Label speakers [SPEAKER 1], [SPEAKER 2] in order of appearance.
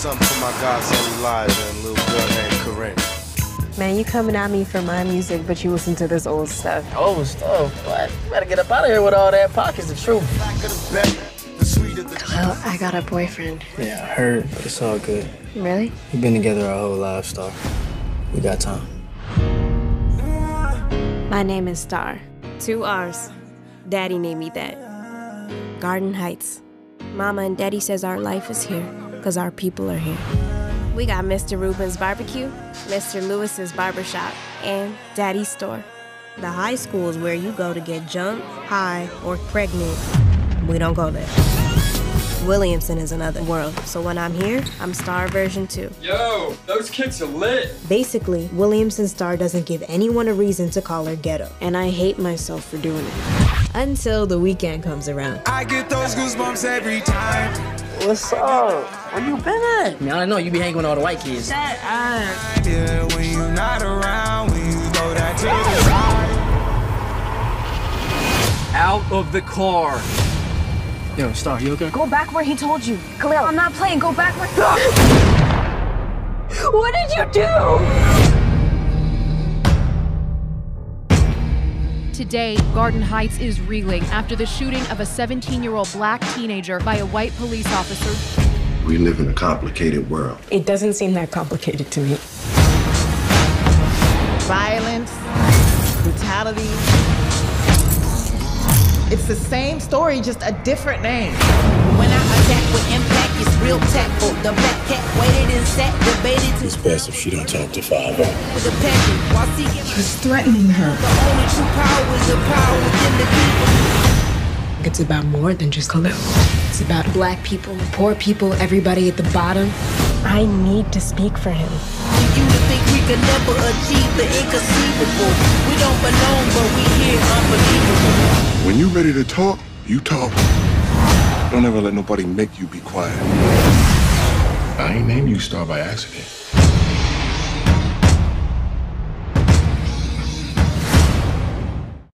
[SPEAKER 1] something for my godson Elijah and a little girl named Corinne.
[SPEAKER 2] Man, you coming at me for my music, but you listen to this old stuff.
[SPEAKER 3] Old stuff? What? You better get up out of here with all that. Pocket's the truth.
[SPEAKER 2] Well, I got a boyfriend.
[SPEAKER 4] Yeah, I heard, but it's all good.
[SPEAKER 2] Really?
[SPEAKER 4] We've been together our whole lives, Star. We got time.
[SPEAKER 2] My name is Star. 2 R's. Daddy named me that. Garden Heights. Mama and Daddy says our life is here because our people are here. We got Mr. Rubin's barbecue, Mr. Lewis's barbershop, and Daddy's store. The high school is where you go to get jumped, high, or pregnant. We don't go there. Williamson is another world, so when I'm here, I'm Star version 2.
[SPEAKER 5] Yo, those kicks are lit.
[SPEAKER 2] Basically, Williamson Star doesn't give anyone a reason to call her ghetto, and I hate myself for doing it. Until the weekend comes around.
[SPEAKER 6] I get those goosebumps every time.
[SPEAKER 3] What's up? Where you been at?
[SPEAKER 4] I mean, I don't know. You be hanging with all the white kids.
[SPEAKER 3] Shut up.
[SPEAKER 6] Yeah, when you're not around, when you throw that to the side.
[SPEAKER 5] Out of the car.
[SPEAKER 4] Yo, Star, you okay?
[SPEAKER 7] Go back where he told you. Khalil, I'm not playing. Go back where... What did you do?
[SPEAKER 8] Today, Garden Heights is reeling after the shooting of a 17-year-old black teenager by a white police officer.
[SPEAKER 9] We live in a complicated world.
[SPEAKER 2] It doesn't seem that complicated to me.
[SPEAKER 10] Violence, brutality. It's the same story, just a different name.
[SPEAKER 11] When I attack with impact, it's real tactful. The black cat waited and sat, debated.
[SPEAKER 9] It's best if she don't talk to 5
[SPEAKER 11] with a passion while seeking.
[SPEAKER 10] He was threatening her.
[SPEAKER 11] The only true power is the power within the people.
[SPEAKER 2] It's about more than just Khalil. It's about black people, poor people, everybody at the bottom. I need to speak for him.
[SPEAKER 11] For you to think we could never achieve the inconceivable. We don't belong, but we here unbelievable.
[SPEAKER 9] When you ready to talk, you talk. Don't ever let nobody make you be quiet. I ain't named you Star by accident.